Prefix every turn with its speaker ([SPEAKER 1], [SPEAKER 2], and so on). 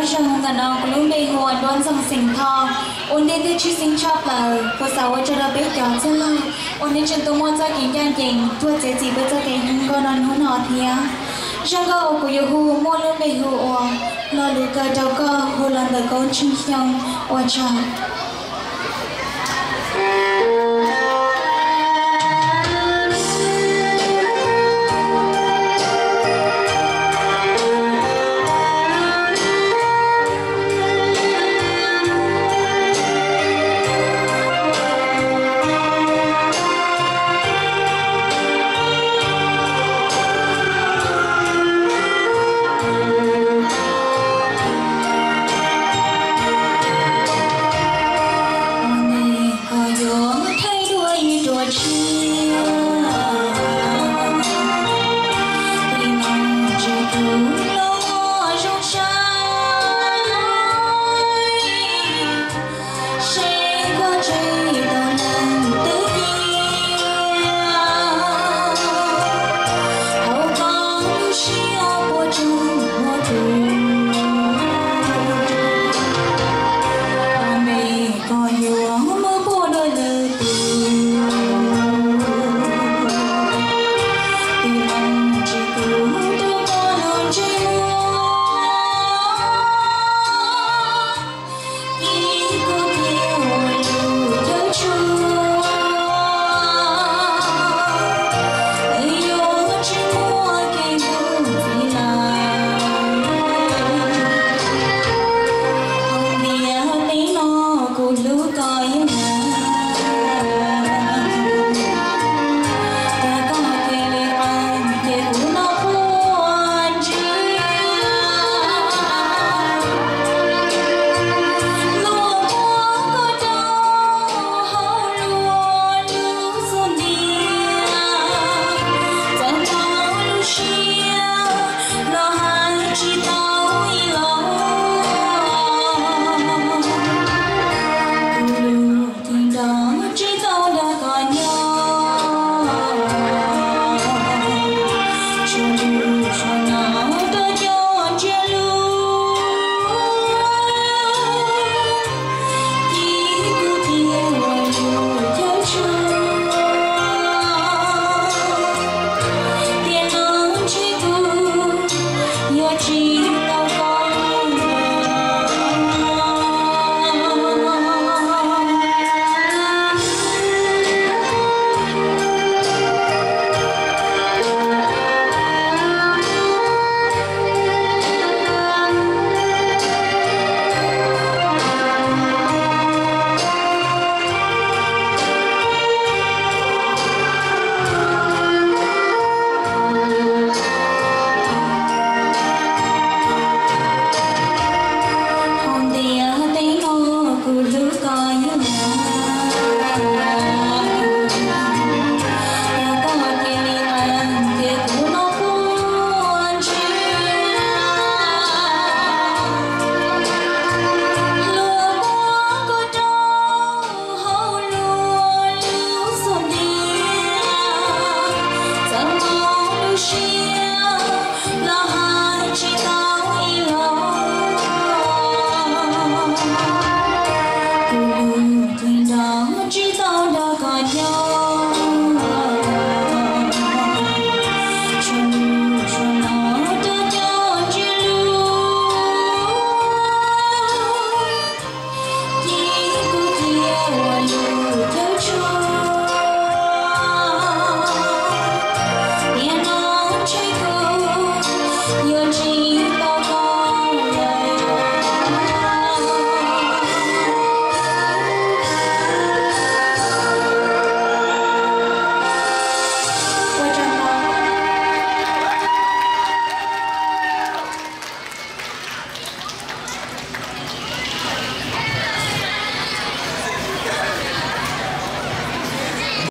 [SPEAKER 1] cho hông cả nó cũng lúc bây hồ đón dòng sinh thong ôn đến tới chú sinh chọc là của sáu cho nó biết gió chân lâu ôn đến chân tôi mua cho kính gan kính thua chế gì với cho cái hình con non hôn họ thì á trong câu của yêu hù mua lúc bây hồ lo lù cơ đầu cơ hồ lần đời con chung nhau ôn chọn
[SPEAKER 2] Your dream